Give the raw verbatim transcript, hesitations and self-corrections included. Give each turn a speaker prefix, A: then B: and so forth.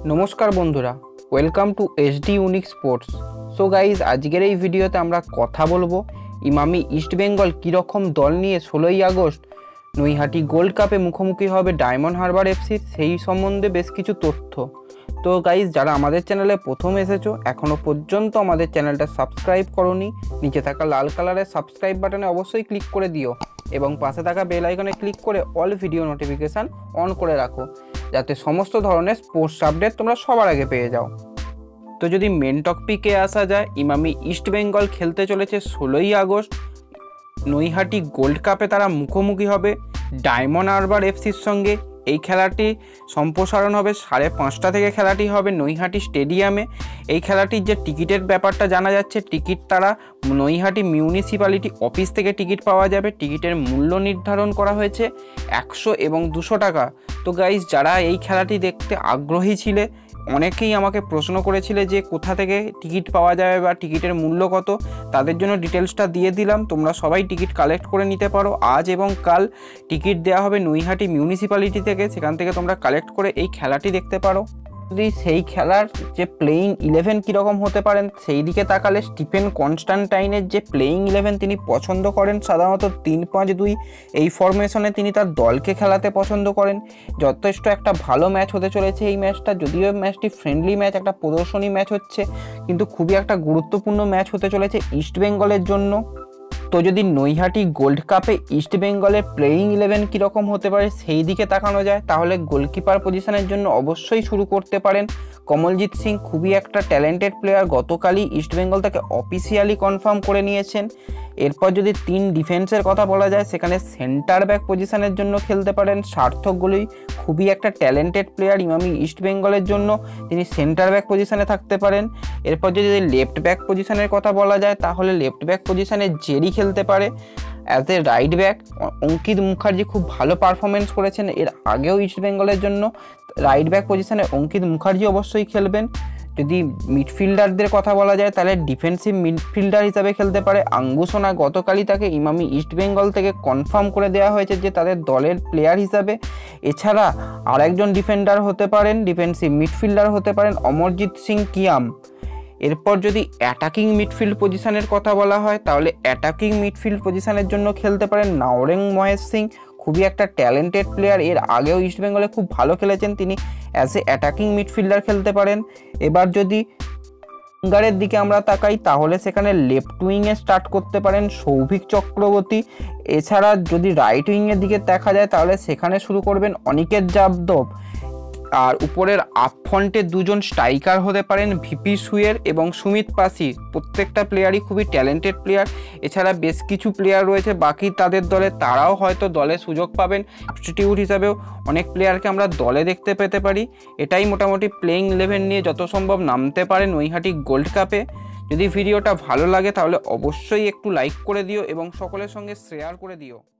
A: নমস্কার বন্ধুরা, welcome to SD unique sports. So guys, আজকের এই ভিডিওতে আমরা কথা বলবো ইমামি ইস্টবেঙ্গল কীরকম দল নিয়ে ষোলোই আগস্ট নৈহাটি গোল্ড কাপে মুখোমুখি হবে ডায়মন্ড হারবার এফসি, সেই সম্বন্ধে বেশ কিছু তথ্য। তো গাইজ, যারা আমাদের চ্যানেলে প্রথম এসেছো, এখনও পর্যন্ত আমাদের চ্যানেলটা সাবস্ক্রাইব করোনি, নিচে থাকা লাল কালারের সাবস্ক্রাইব বাটনে অবশ্যই ক্লিক করে দিও এবং পাশে থাকা বেল আইকনে ক্লিক করে অল ভিডিও নোটিফিকেশান অন করে রাখো, যাতে সমস্ত ধরনের স্পোর্টস আপডেট তোমরা সবার আগে পেয়ে যাও। তো যদি মেন টপিকে আসা যায়, ইমামি ইস্টবেঙ্গল খেলতে চলেছে ষোলোই আগস্ট নৈহাটি গোল্ড কাপে। তারা মুখোমুখি হবে ডায়মন্ড হারবার এফসির সঙ্গে। এই খেলাটি সম্প্রসারণ হবে সাড়ে পাঁচটা থেকে, খেলাটি হবে নৈহাটি স্টেডিয়ামে। এই খেলাটির যে টিকিটের ব্যাপারটা জানা যাচ্ছে, টিকিট তারা নৈহাটি মিউনিসিপ্যালিটি অফিস থেকে টিকিট পাওয়া যাবে। টিকিটের মূল্য নির্ধারণ করা হয়েছে একশো এবং দুশো টাকা। তো গাইজ, যারা এই খেলাটি দেখতে আগ্রহী ছিলে, অনেকেই আমাকে প্রশ্ন করেছিলে যে কোথা থেকে টিকিট পাওয়া যাবে বা টিকিটের মূল্য কত, তাদের জন্য ডিটেলসটা দিয়ে দিলাম। তোমরা সবাই টিকিট কালেক্ট করে নিতে পারো। আজ এবং কাল টিকিট দেওয়া হবে নৈহাটি মিউনিসিপ্যালিটি থেকে, সেখান থেকে তোমরা কালেক্ট করে এই খেলাটি দেখতে পারো। যদি সেই খেলার যে প্লেয়িং ইলেভেন কীরকম হতে পারেন সেই দিকে তাকালে, স্টিফেন কনস্ট্যান্টাইনের যে প্লেয়িং ইলেভেন তিনি পছন্দ করেন সাধারণত তিন পাঁচ দুই এই ফরমেশনে তিনি তার দলকে খেলাতে পছন্দ করেন। যথেষ্ট একটা ভালো ম্যাচ হতে চলেছে এই ম্যাচটা। যদিও ম্যাচটি ফ্রেন্ডলি ম্যাচ, একটা প্রদর্শনী ম্যাচ হচ্ছে, কিন্তু খুবই একটা গুরুত্বপূর্ণ ম্যাচ হতে চলেছে ইস্টবেঙ্গলের জন্য। তো যদি নৈহাটি গোল্ড কাপে ইস্টবেঙ্গলের প্লেয়িং ইলেভেন কীরকম হতে পারে সেই দিকে তাকানো যায়, তাহলে গোলকিপার পজিশনের জন্য অবশ্যই শুরু করতে পারেন কমলজিৎ সিং। খুবই একটা ট্যালেন্টেড প্লেয়ার, গতকালই ইস্টবেঙ্গল তাকে অফিসিয়ালি কনফার্ম করে নিয়েছেন। এরপর যদি তিন ডিফেন্সের কথা বলা যায়, সেখানে সেন্টার ব্যাক পজিশনের জন্য খেলতে পারেন সার্থক গোলই। খুবই একটা ট্যালেন্টেড প্লেয়ার ইমামি ইস্টবেঙ্গলের জন্য, তিনি সেন্টার ব্যাক পজিশনে থাকতে পারেন। এরপর যদি লেফট ব্যাক পজিশনের কথা বলা যায়, তাহলে লেফট ব্যাক পজিশনে জেরি খেলতে পারে। As a right back Ankit Mukherjee খুব ভালো পারফরমেন্স করেছেন এর আগেও ইস্টবেঙ্গলের জন্য। রাইট ব্যাক পজিশনে অঙ্কিত মুখার্জি অবশ্যই খেলবেন। যদি মিডফিল্ডারদের কথা বলা যায়, তাহলে ডিফেন্সিভ মিডফিল্ডার হিসাবে খেলতে পারে আঙ্গুসোনা। গতকালই তাকে ইমামি ইস্টবেঙ্গল থেকে কনফার্ম করে দেওয়া হয়েছে যে তাদের দলের প্লেয়ার হিসাবে। এছাড়া আরেকজন ডিফেন্ডার হতে পারেন, ডিফেন্সিভ মিডফিল্ডার হতে পারেন অমরজিৎ সিং কিয়াম। এরপর যদি অ্যাটাকিং মিডফিল্ড পজিশনের কথা বলা হয়, তাহলে অ্যাটাকিং মিডফিল্ড পজিশনের জন্য খেলতে পারেন নাওরেং মহেশ সিং। খুবই একটা ট্যালেন্টেড প্লেয়ার, এর আগেও ইস্টবেঙ্গলে খুব ভালো খেলেছেন তিনি। অ্যাজ এ অ্যাটাকিং মিডফিল্ডার খেলতে পারেন। এবার যদি উইঙ্গারের দিকে আমরা তাকাই, তাহলে সেখানে লেফট উইংয়ে স্টার্ট করতে পারেন সৌভিক চক্রবর্তী। এছাড়া যদি রাইট উইংয়ের দিকে দেখা যায়, তাহলে সেখানে শুরু করবেন অনিকেত যাদব। আর উপরের আপফ্রন্টে দুজন স্ট্রাইকার হতে পারেন ভিপি সুয়ের এবং সুমিত পাসি। প্রত্যেকটা প্লেয়ারই খুবই ট্যালেন্টেড প্লেয়ার। এছাড়া বেশ কিছু প্লেয়ার রয়েছে বাকি তাদের দলে, তারাও হয়তো দলে সুযোগ পাবেন। সাবস্টিটিউট হিসাবেও অনেক প্লেয়ারকে আমরা দলে দেখতে পেতে পারি। এটাই মোটামুটি প্লেইং ইলেভেন নিয়ে যত সম্ভব নামতে পারে নৈহাটি গোল্ড কাপে। যদি ভিডিওটা ভালো লাগে তাহলে অবশ্যই একটু লাইক করে দিও এবং সকলের সঙ্গে শেয়ার করে দিও।